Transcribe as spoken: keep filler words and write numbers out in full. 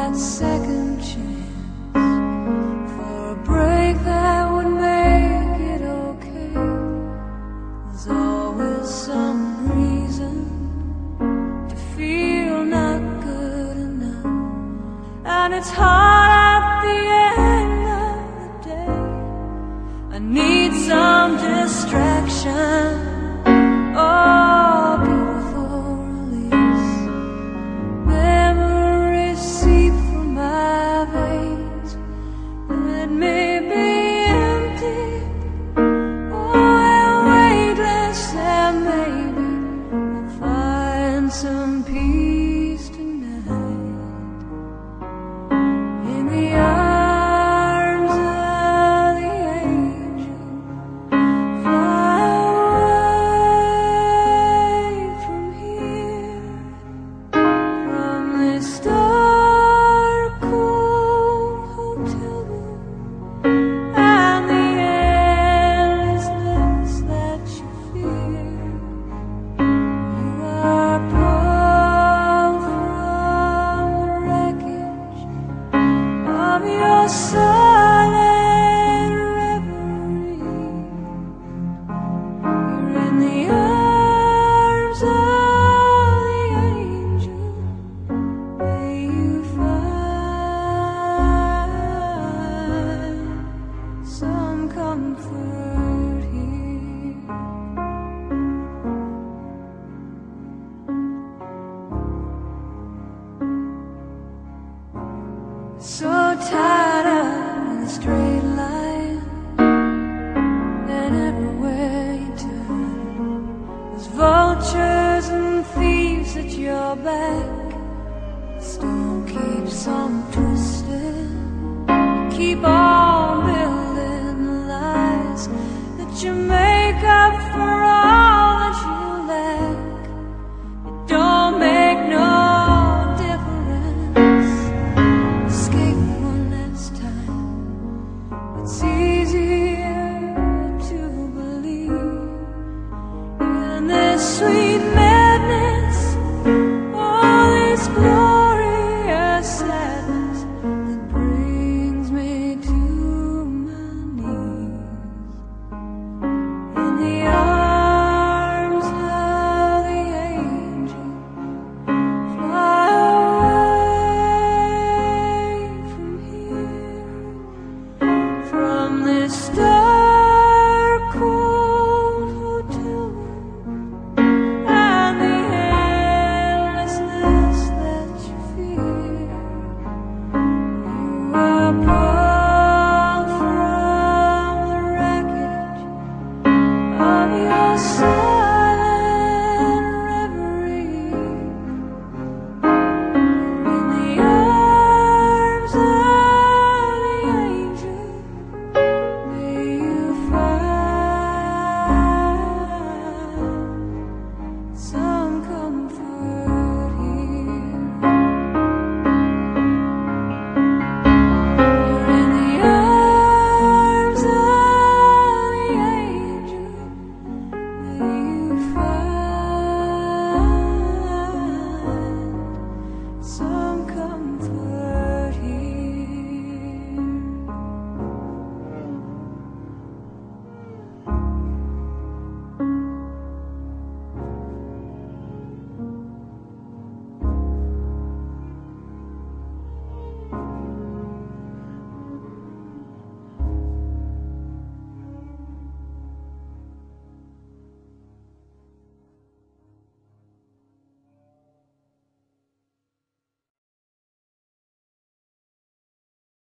that second chance for a break that would make it okay. There's always some reason to feel not good enough, and it's hard at the end of the day. I need some distraction, oh, beautiful release. Memories seep through my veins, and it may be empty, oh, and weightless, and maybe I'll find some peace tonight in the arms of the angel. Fly away from here, from this dark, cold hotel room, and the endlessness that you fear. You are pulled from the wreckage of your silent reverie. You're in the arms of the angel. May you find some comfort here. So tied up in a straight line, and everywhere you turn, there's vultures and thieves at your back. The storm keeps on twirling.